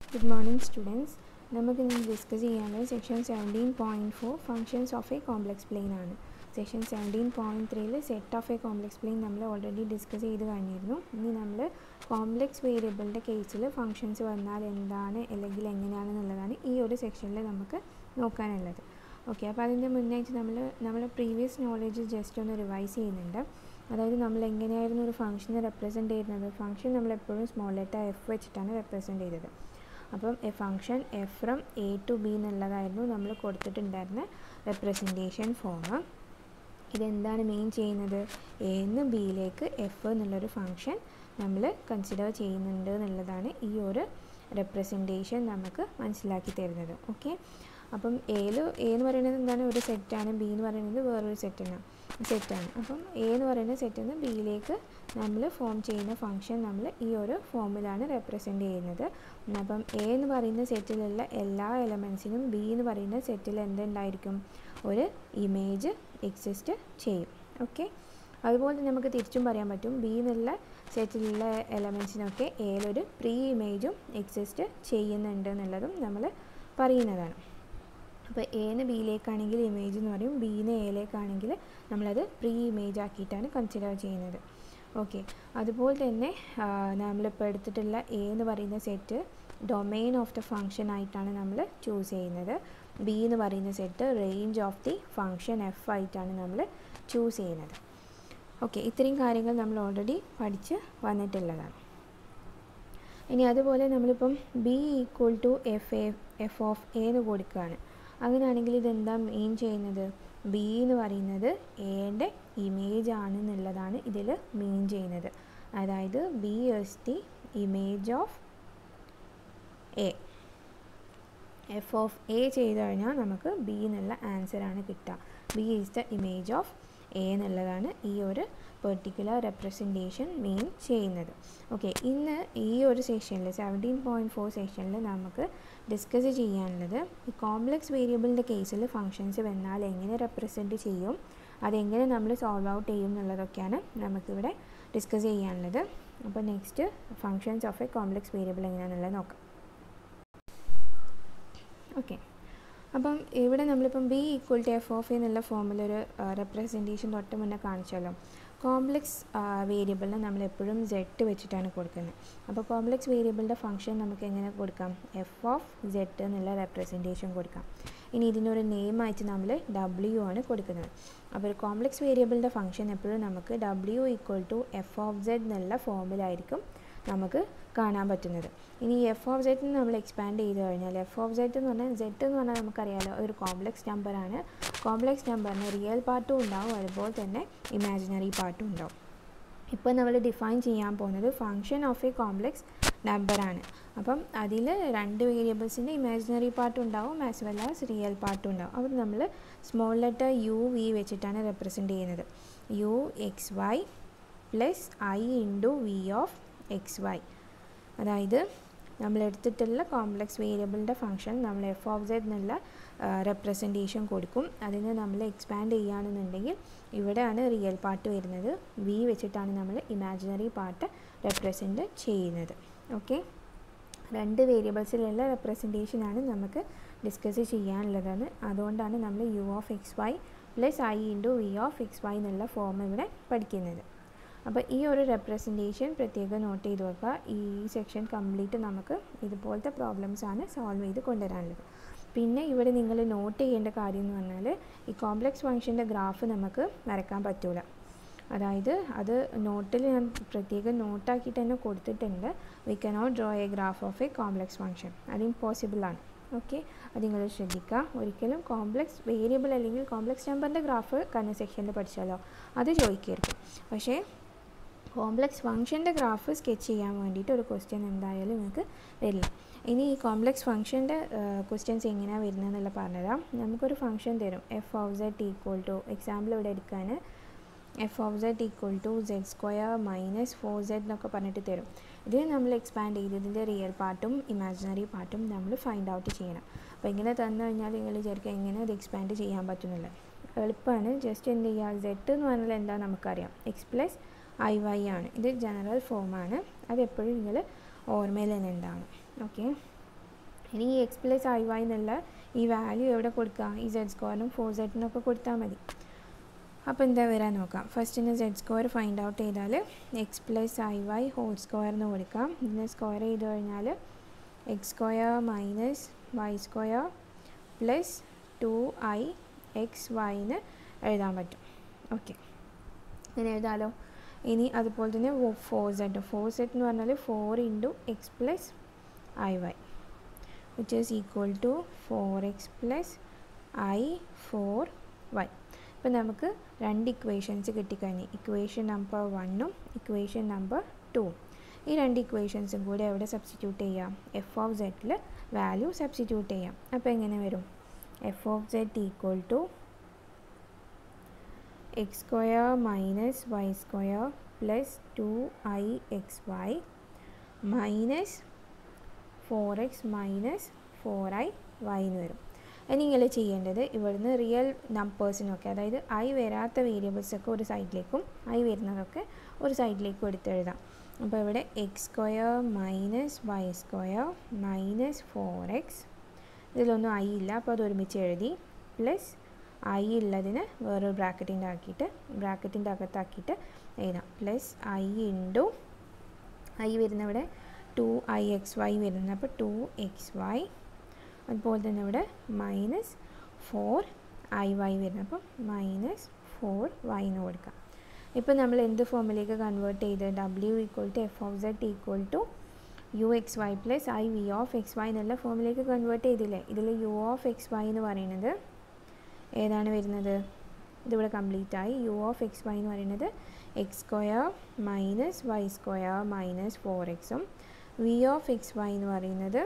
Good morning, students. നമുക്ക് ഇന്ന് discuss ചെയ്യാനുള്ളത് section 17.4 functions of a complex plane ആണ്. Section 17.3 set of a complex plane നമ്മൾ already discuss ചെയ്ത് കഴിഞ്ഞിരുന്നു. ഇനി നമ്മൾ കോംപ്ലക്സ് വേരിയബിളിൻ്റെ കേസിൽ ഫങ്ഷൻസ് വന്നാൽ എന്താണ് അല്ലെങ്കിൽ എങ്ങനെയാണെന്നുള്ളതാണ് ഈ ഒരു സെക്ഷനിൽ നമുക്ക് നോക്കാനുള്ളത്. ഓക്കെ, അപ്പോൾ അതിൻ്റെ മുന്നായിട്ട് നമ്മുടെ പ്രീവിയസ് നോളേജ് ജസ്റ്റ് ഒന്ന് റിവൈസ് ചെയ്യുന്നുണ്ട്. അതായത് നമ്മൾ എങ്ങനെയായിരുന്നു ഒരു ഫംഗ്ഷനെ റെപ്രസെൻറ്റ് ചെയ്യുന്നത്. ഫംഗ്ഷൻ നമ്മളെപ്പോഴും സ്മോൾ ലെറ്റർ എഫ് വെച്ചിട്ടാണ് റെപ്രസെൻറ്റ് ചെയ്തത്. അപ്പം a function F from A to B എന്നുള്ളതായിരുന്നു നമ്മൾ കൊടുത്തിട്ടുണ്ടായിരുന്ന റെപ്രസെൻറ്റേഷൻ ഫോം. ഇതെന്താണ് മെയിൻ ചെയ്യുന്നത്, എന്ന് ബിയിലേക്ക് എഫ് എന്നുള്ളൊരു ഫംഗ്ഷൻ നമ്മൾ കൺസിഡർ ചെയ്യുന്നുണ്ട് എന്നുള്ളതാണ് ഈ ഒരു റെപ്രസെൻറ്റേഷൻ നമുക്ക് മനസ്സിലാക്കി തരുന്നത്. ഓക്കെ, അപ്പം എ എന്ന് പറയുന്നത് എന്താണ്, ഒരു സെറ്റാണ്. ബി എന്ന് പറയുന്നത് വേറൊരു സെറ്റാണ്. അപ്പം എ എന്ന് പറയുന്ന സെറ്റിൽ നിന്ന് ബിയിലേക്ക് നമ്മൾ ഫോം ചെയ്യുന്ന ഫംഗ്ഷൻ നമ്മൾ ഈ ഒരു ഫോമിലാണ് റെപ്രസെൻറ്റ് ചെയ്യുന്നത്. അപ്പം എ എന്ന് പറയുന്ന സെറ്റിലുള്ള എല്ലാ എലമെൻസിനും ബി എന്ന് പറയുന്ന സെറ്റിൽ എന്തുണ്ടായിരിക്കും, ഒരു ഇമേജ് എക്സിസ്റ്റ് ചെയ്യും. ഓക്കെ, അതുപോലെ നമുക്ക് തിരിച്ചും പറയാൻ പറ്റും, ബി എന്നുള്ള സെറ്റിലുള്ള എലമെൻസിനൊക്കെ എയിലൊരു പ്രീ ഇമേജും എക്സിസ്റ്റ് ചെയ്യുന്നുണ്ട് എന്നുള്ളതും നമ്മൾ പറയുന്നതാണ്. അപ്പോൾ എന്ന് ബിയിലേക്കാണെങ്കിൽ ഇമേജ് എന്ന് പറയും, ബിന്ന് എയിലേക്കാണെങ്കിൽ നമ്മളത് പ്രീ ഇമേജ് ആക്കിയിട്ടാണ് കൺസിഡർ ചെയ്യുന്നത്. ഓക്കെ, അതുപോലെ തന്നെ നമ്മളിപ്പോൾ എടുത്തിട്ടുള്ള എ എന്ന് പറയുന്ന set domain of the function ആയിട്ടാണ് നമ്മൾ ചൂസ് ചെയ്യുന്നത്. ബി എന്ന് പറയുന്ന set range of the function F ആയിട്ടാണ് നമ്മൾ ചൂസ് ചെയ്യുന്നത്. ഓക്കെ, ഇത്രയും കാര്യങ്ങൾ നമ്മൾ ഓൾറെഡി പഠിച്ച് വന്നിട്ടുള്ളതാണ്. ഇനി അതുപോലെ നമ്മളിപ്പം B equal to F of A എന്ന് കൊടുക്കുകയാണ്. അങ്ങനെയാണെങ്കിൽ ഇതെന്താ മെയിൻ ചെയ്യുന്നത്, ബി എന്ന് പറയുന്നത് എയുടെ ഇമേജ് ആണെന്നുള്ളതാണ് ഇതിൽ മെയിൻ ചെയ്യുന്നത്. അതായത് B is the image of A. F of A ചെയ്ത് കഴിഞ്ഞാൽ നമുക്ക് ബി എന്നുള്ള ആൻസറാണ് കിട്ടുക. B is the image of A എന്നുള്ളതാണ് ഈ ഒരു പെർട്ടിക്കുലർ റെപ്രസെൻറ്റേഷൻ മെയിൻ ചെയ്യുന്നത്. ഓക്കെ, ഇന്ന് ഈ ഒരു സെക്ഷനിൽ 17.4 സെക്ഷനിൽ നമുക്ക് ഡിസ്കസ് ചെയ്യാനുള്ളത് ഈ കോംപ്ലക്സ് വേരിയബിളിൻ്റെ കേസിൽ ഫങ്ഷൻസ് വന്നാൽ എങ്ങനെ റെപ്രസെൻറ്റ് ചെയ്യും, അതെങ്ങനെ നമ്മൾ സോൾവ് ഔട്ട് ചെയ്യും എന്നുള്ളതൊക്കെയാണ് നമുക്കിവിടെ ഡിസ്കസ് ചെയ്യാനുള്ളത്. അപ്പോൾ next functions of a complex variable എങ്ങനെയാണെന്നുള്ളത് നോക്കാം. ഓക്കെ, അപ്പം ഇവിടെ നമ്മളിപ്പം B equal to F of എന്നുള്ള ഫോമിലൊരു റെപ്രസെൻറ്റേഷൻ തൊട്ട് മുന്നേ കാണിച്ചല്ലോ. കോംപ്ലക്സ് വേരിയബിളിനെ നമ്മൾ എപ്പോഴും സെറ്റ് വെച്ചിട്ടാണ് കൊടുക്കുന്നത്. അപ്പോൾ കോംപ്ലക്സ് വേരിയബിളിൻ്റെ ഫംഗ്ഷൻ നമുക്ക് എങ്ങനെ കൊടുക്കാം, എഫ് ഓഫ് സെറ്റ് എന്നുള്ള റെപ്രസെൻറ്റേഷൻ കൊടുക്കാം. ഇനി ഇതിനൊരു നെയിമായിട്ട് നമ്മൾ ഡബ്ല്യു ആണ് കൊടുക്കുന്നത്. അപ്പോൾ ഒരു കോംപ്ലക്സ് വേരിയബിളിൻ്റെ ഫംഗ്ഷൻ എപ്പോഴും നമുക്ക് W equal to F of Z എന്നുള്ള ഫോമിലായിരിക്കും നമുക്ക് കാണാൻ പറ്റുന്നത്. ഇനി എഫ് ഓഫ് സെറ്റ് നമ്മൾ എക്സ്പാൻഡ് ചെയ്ത് കഴിഞ്ഞാൽ എഫ് ഓഫ് സെറ്റ് എന്ന് പറഞ്ഞാൽ സെറ്റ് എന്ന് പറഞ്ഞാൽ നമുക്കറിയാലോ ഒരു കോംപ്ലക്സ് നമ്പറാണ്. കോംപ്ലക്സ് നമ്പറിന് റിയൽ പാർട്ടും ഉണ്ടാവും, അതുപോലെ തന്നെ ഇമാജിനറി പാർട്ടും ഉണ്ടാവും. ഇപ്പോൾ നമ്മൾ ഡിഫൈൻ ചെയ്യാൻ പോകുന്നത് ഫംഗ്ഷൻ ഓഫ് എ കോംപ്ലക്സ് നമ്പറാണ്. അപ്പം അതിൽ രണ്ട് വേരിയബിൾസിൻ്റെ ഇമാജിനറി പാർട്ടും ഉണ്ടാവും ആസ് വെൽ ആസ് റിയൽ പാർട്ടും ഉണ്ടാവും. അപ്പോൾ നമ്മൾ സ്മോൾ ലെറ്റർ യു വി വെച്ചിട്ടാണ് റെപ്രസെൻറ്റ് ചെയ്യുന്നത്. U X Y plus I into V of X Y. അതായത് നമ്മൾ എടുത്തിട്ടുള്ള കോംപ്ലക്സ് വേരിയബിളിൻ്റെ ഫംഗ്ഷൻ നമ്മൾ എഫ് ഓഫ് സെഡ് എന്നുള്ള റെപ്രസെൻറ്റേഷൻ കൊടുക്കും. അതിന് നമ്മൾ എക്സ്പാൻഡ് ചെയ്യുകയാണെന്നുണ്ടെങ്കിൽ ഇവിടെയാണ് റിയൽ പാർട്ട് വരുന്നത്, വി വെച്ചിട്ടാണ് നമ്മൾ ഇമാജിനറി പാർട്ട് റെപ്രസെൻറ്റ് ചെയ്യുന്നത്. ഓക്കെ, രണ്ട് വേരിയബിൾസിലുള്ള റെപ്രസെൻറ്റേഷനാണ് നമുക്ക് ഡിസ്കസ് ചെയ്യാനുള്ളതാണ്. അതുകൊണ്ടാണ് നമ്മൾ U of X Y plus I into V of X Y എന്നുള്ള ഫോം ഇവിടെ പഠിക്കുന്നത്. അപ്പോൾ ഈ ഒരു റെപ്രസെൻറ്റേഷൻ പ്രത്യേകം നോട്ട് ചെയ്ത് വെക്കുക. ഈ സെക്ഷൻ കംപ്ലീറ്റ് നമുക്ക് ഇതുപോലത്തെ പ്രോബ്ലംസാണ് സോൾവ് ചെയ്ത് കൊണ്ടുവരാനുള്ളത്. പിന്നെ ഇവിടെ നിങ്ങൾ നോട്ട് ചെയ്യേണ്ട കാര്യം എന്ന് പറഞ്ഞാൽ ഈ കോംപ്ലക്സ് ഫംഗ്ഷൻ്റെ ഗ്രാഫ് നമുക്ക് വരയ്ക്കാൻ പറ്റില്ല. അതായത് അത് നോട്ടിൽ ഞാൻ പ്രത്യേകം നോട്ടാക്കിയിട്ട് തന്നെ കൊടുത്തിട്ടുണ്ട്. We cannot draw a graph of a complex function, അത് ഇമ്പോസിബിളാണ്. ഓക്കെ, അത് നിങ്ങൾ ശ്രദ്ധിക്കുക. ഒരിക്കലും കോംപ്ലക്സ് വേരിയബിൾ അല്ലെങ്കിൽ കോംപ്ലക്സ് നമ്പറിൻ്റെ ഗ്രാഫ് കഴിഞ്ഞ സെക്ഷനിൽ പഠിച്ചാലോ അത് ചോദിക്കരുത്. പക്ഷേ കോംപ്ലക്സ് ഫംഗ്ഷൻ്റെ ഗ്രാഫ് സ്കെച്ച് ചെയ്യാൻ വേണ്ടിയിട്ട് ഒരു ക്വസ്റ്റ്യൻ എന്തായാലും നിങ്ങൾക്ക് വരില്ല. ഇനി ഈ കോംപ്ലക്സ് ഫംഗ്ഷൻ്റെ ക്വസ്റ്റ്യൻസ് എങ്ങനെയാണ് വരുന്നതെന്നുള്ള പറഞ്ഞുതരാം. നമുക്കൊരു ഫംഗ്ഷൻ തരും, F of Z equal to, example ഇവിടെ എടുക്കാൻ F of Z equal to Z square minus 4z എന്നൊക്കെ പറഞ്ഞിട്ട് തരും. ഇത് നമ്മൾ എക്സ്പാൻഡ് ചെയ്ത് ഇതിൻ്റെ റിയൽ പാർട്ടും ഇമാജിനറി പാർട്ടും നമ്മൾ ഫൈൻഡ് ഔട്ട് ചെയ്യണം. അപ്പോൾ ഇങ്ങനെ തന്നു കഴിഞ്ഞാൽ നിങ്ങൾ വിചാരിക്കുക എങ്ങനെ അത് എക്സ്പാൻഡ് ചെയ്യാൻ പറ്റുന്നില്ല. എളുപ്പമാണ്. ജസ്റ്റ് എന്ത് ചെയ്യുക, സെഡ് എന്ന് പറഞ്ഞാൽ എന്താ നമുക്കറിയാം, എക്സ് പ്ലസ് ഐ വൈ ആണ്. ഇത് ജനറൽ ഫോമാണ്, അതെപ്പോഴും നിങ്ങൾ ഓർമ്മയിൽ തന്നെ ഉണ്ടാവണം. ഓക്കെ, ഇനി ഈ എക്സ് പ്ലസ് ഐ വൈ എന്നുള്ള ഈ വാല്യൂ എവിടെ കൊടുക്കുക? ഈ സെഡ് സ്ക്വയറിനും 4z കൊടുത്താൽ മതി. അപ്പോൾ എന്താ വരാൻ നോക്കാം. ഫസ്റ്റിന് സെഡ് സ്ക്വയർ ഫൈൻഡ് ഔട്ട് ചെയ്താൽ X plus I Y whole square എന്ന് കൊടുക്കാം. ഇതിനെ സ്ക്വയർ ചെയ്ത് കഴിഞ്ഞാൽ X square minus Y square plus 2ix y എഴുതാൻ പറ്റും. ഓക്കെ, ഇങ്ങനെ എഴുതാമല്ലോ. ഇനി അതുപോലെ തന്നെ 4z എന്ന് പറഞ്ഞാൽ 4 into X plus I Y which is equal to 4x plus I 4y. അപ്പോൾ നമുക്ക് രണ്ട് ഇക്വേഷൻസ് കിട്ടിക്കഴിഞ്ഞു. ഇക്വേഷൻ നമ്പർ 1ഉം ഇക്വേഷൻ നമ്പർ 2ഉം. ഈ രണ്ട് ഇക്വേഷൻസും കൂടെ എവിടെ സബ്സ്റ്റിറ്റ്യൂട്ട് ചെയ്യാം? എഫ് ഓഫ് സെഡിൽ വാല്യൂ സബ്സ്റ്റിറ്റ്യൂട്ട് ചെയ്യാം. അപ്പോൾ എങ്ങനെ വരും? F of Z equal to X square minus Y square plus 2ix y minus 4x minus 4i y എന്ന് വരും. ഇനി നിങ്ങൾ ചെയ്യേണ്ടത് ഇവിടുന്ന് റിയൽ നമ്പേഴ്സിനൊക്കെ, അതായത് ഐ വരാത്ത വേരിയബിൾസൊക്കെ ഒരു സൈഡിലേക്കും ഐ വരുന്നതൊക്കെ ഒരു സൈഡിലേക്കും എടുത്തെഴുതാം. അപ്പോൾ ഇവിടെ X square minus Y square minus 4x, ഇതിലൊന്നും ഐ ഇല്ല അപ്പോൾ അത് ഒരുമിച്ച് എഴുതി, പ്ലസ് ഐ ഉള്ളതിന് വേറൊരു ബ്രാക്കറ്റിൻ്റെ അകത്താക്കിയിട്ട് എഴുതാം. പ്ലസ് ഐ ഇൻറ്റു ഐ വരുന്നവിടെ 2ix y വരുന്നത്, അപ്പോൾ 2xy. അതുപോലെ തന്നെ ഇവിടെ മൈനസ് 4iy വരുന്നത്, അപ്പോൾ മൈനസ് 4y എന്ന് കൊടുക്കാം. ഇപ്പോൾ നമ്മൾ എന്ത് ഫോമിലേക്ക് കൺവേർട്ട് ചെയ്ത്? w equal to F of Z equal to uxy plus I V of X Y എന്നുള്ള ഫോമിലേക്ക് കൺവേർട്ട് ചെയ്തില്ലേ? ഇതിൽ u ഓഫ് എക്സ് വൈ എന്ന് പറയുന്നത് ഏതാണ് വരുന്നത്? ഇതിവിടെ കംപ്ലീറ്റ് ആയി. u ഓഫ് എക്സ് വൈ എന്ന് പറയുന്നത് X square minus Y square minus 4xഉം v ഓഫ് എക്സ് വൈ എന്ന് പറയുന്നത്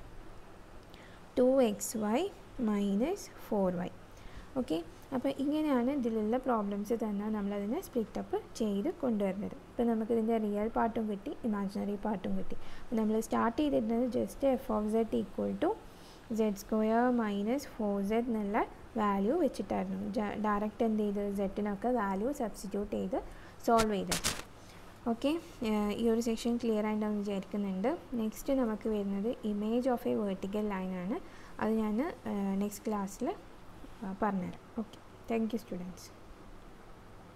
2xy മൈനസ് 4y. ഓക്കെ, അപ്പോൾ ഇങ്ങനെയാണ് ഇതിലുള്ള പ്രോബ്ലംസ് തന്നെ നമ്മളതിനെ സ്പ്ലിറ്റപ്പ് ചെയ്ത് കൊണ്ടുവരുന്നത്. ഇപ്പോൾ നമുക്കിതിൻ്റെ റിയൽ പാർട്ടും കിട്ടി, ഇമാജിനറി പാർട്ടും കിട്ടി. നമ്മൾ സ്റ്റാർട്ട് ചെയ്തിരുന്നത് just F of Z equal to Z square minus 4z എന്നുള്ള വാല്യൂ വെച്ചിട്ടായിരുന്നു. ഡയറക്റ്റ് എന്ത് ചെയ്ത് സെഡിനൊക്കെ വാല്യൂ സബ്സ്റ്റിറ്റ്യൂട്ട് ചെയ്ത് സോൾവ് ചെയ്തത്. ഓക്കെ, ഈ ഒരു സെക്ഷൻ ക്ലിയർ ആയിട്ടാണ് വിചാരിക്കുന്നുണ്ട്. നെക്സ്റ്റ് നമുക്ക് വരുന്നത് ഇമേജ് ഓഫ് എ വെർട്ടിക്കൽ ലൈനാണ്. അത് ഞാൻ നെക്സ്റ്റ് ക്ലാസ്സിൽ പറഞ്ഞുതരാം. Okay, thank you students.